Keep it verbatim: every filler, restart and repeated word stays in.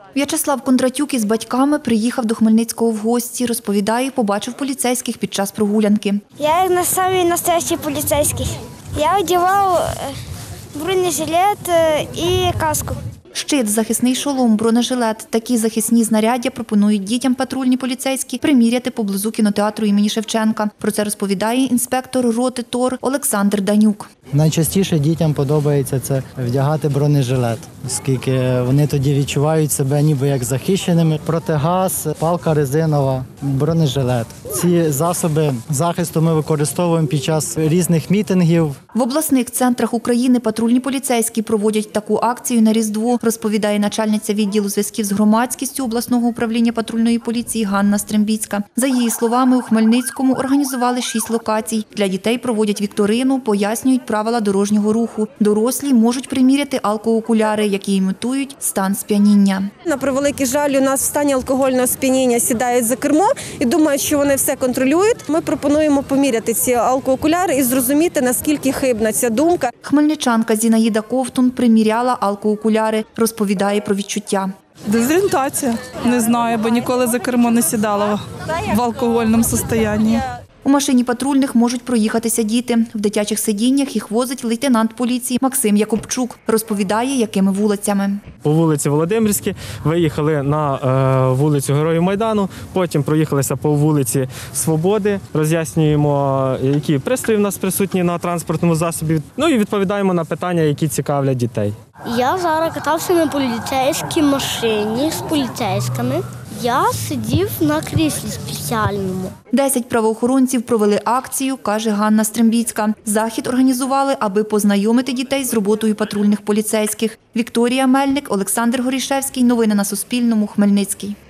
В'ячеслав Кондратюк із батьками приїхав до Хмельницького в гості. Розповідає, побачив поліцейських під час прогулянки. Я як самий настоящий поліцейський. Я одягав бронежилет і каску. Щит, захисний шолом, бронежилет – такі захисні знаряддя пропонують дітям патрульні поліцейські приміряти поблизу кінотеатру імені Шевченка. Про це розповідає інспектор роти ТОР Олександр Данюк. Найчастіше дітям подобається це вдягати бронежилет, оскільки вони тоді відчувають себе ніби як захищеними. Протигаз, палка резинова, бронежилет. Ці засоби захисту ми використовуємо під час різних мітингів. В обласних центрах України патрульні поліцейські проводять таку акцію на Різдво, розповідає начальниця відділу зв'язків з громадськістю обласного управління патрульної поліції Ганна Стрембіцька. За її словами, у Хмельницькому організували шість локацій. Для дітей проводять вікторину, пояснюють правила дорожнього руху. Дорослі можуть приміряти алкоокуляри, які імітують стан сп'яніння. На превеликий жаль, у нас в стані алкогольного сп'яніння сідають за кермо і думають, що вони все контролюють. Ми пропонуємо поміряти ці алкоокуляри і зрозуміти, наскільки хибна ця думка. Хмельничанка Зінаїда Ковтун приміряла алкоокуляри, розповідає про відчуття. Дезорієнтація. Не знаю, бо ніколи за кермо не сідала в алкогольному стані. У машині патрульних можуть проїхатися діти. В дитячих сидіннях їх возить лейтенант поліції Максим Якубчук. Розповідає, якими вулицями. По вулиці Володимирській виїхали на е, вулицю Героїв Майдану, потім проїхалися по вулиці Свободи, роз'яснюємо, які пристрої в нас присутні на транспортному засобі, ну і відповідаємо на питання, які цікавлять дітей. Я зараз катався на поліцейській машині з поліцейськими. Я сидів на кріслі спеціальному. Десять правоохоронців провели акцію, каже Ганна Стрембіцька. Захід організували, аби познайомити дітей з роботою патрульних поліцейських. Вікторія Мельник, Олександр Горішевський. Новини на Суспільному. Хмельницький.